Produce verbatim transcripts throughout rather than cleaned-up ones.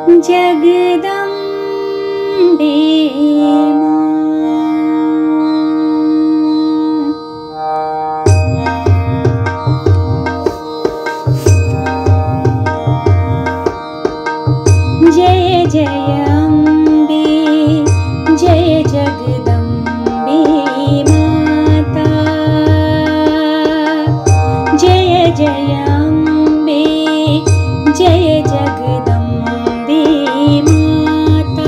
जगदम्बे जय जय अम्बे जय जगदम्बे माता। जय जय अम्बे जय जगदम्बे माता।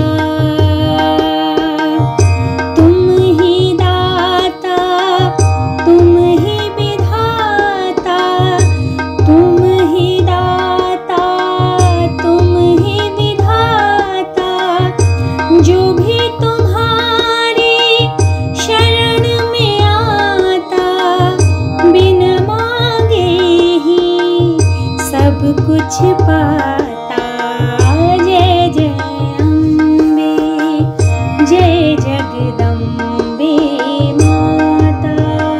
तुम ही दाता तुम ही विधाता, तुम ही दाता तुम ही विधाता। जो भी तुम्हारी शरण में आता, बिन मांगे ही सब कुछ पाता। जय जय अम्बे जय जगदम्बे माता।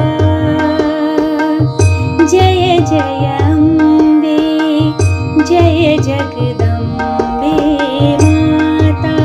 जय जय अम्बे जय जगदम्बे माता।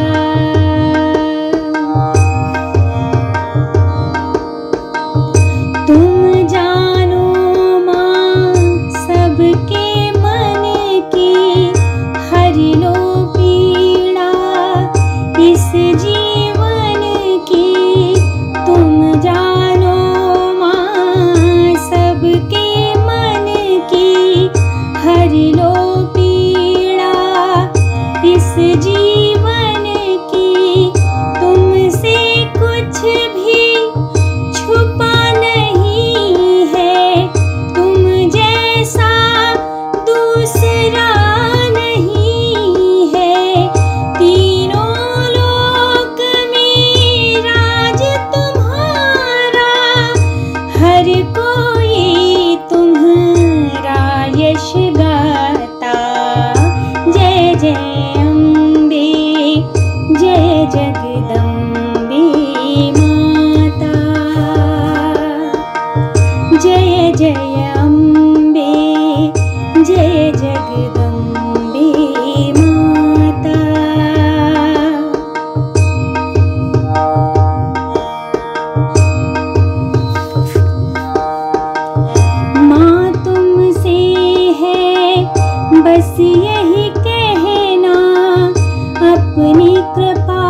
तुम जानो माँ सबके मन की, हरि लो पीड़ा इस जीवन की। तुम जानो माँ सबके मन की, हरि लो पीड़ा इस जीवन की। तुमसे कुछ भी छुपा नहीं है, तुम जैसा दूसरा नहीं है। तीनों लोक में राज तुम्हारा, हर कोई तुम्हारा यश गाता। जय जय अम्बे जय जगदम्बे माता। जय जय अम्बे जय जगदम्बे माता। माँ तुमसे है बस यही कहना, अपनी कृपा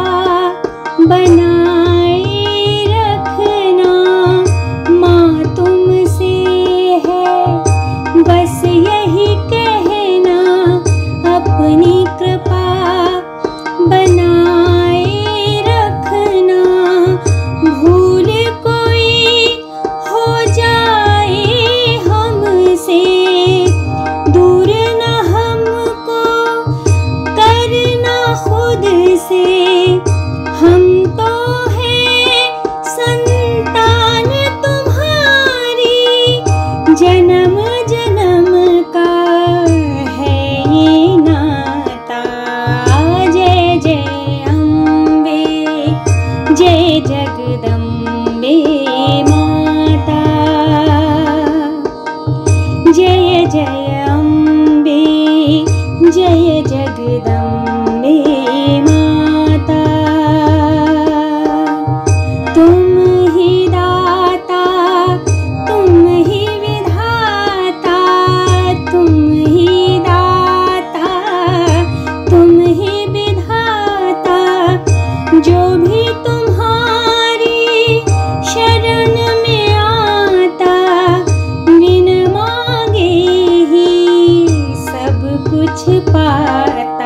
बनाए रखना। माँ तुमसे है बस यही कहना, अपनी कृपा बनाए रखना। भूल कोई हो जाए हमसे, दूर न हमको करना खुद से। हम तो हैं संतान तुम्हारी, जन्म जन्म का है ये नाता। जय जय अम्बे जय जगदम्बे माता। जय जय अम्बे जय जगदम्बे माता। तुम ही दाता तुम ही विधाता, तुम ही दाता तुम ही विधाता। जो भी तुम्हारी शरण में आता, बिन मांगे ही सब कुछ पाता।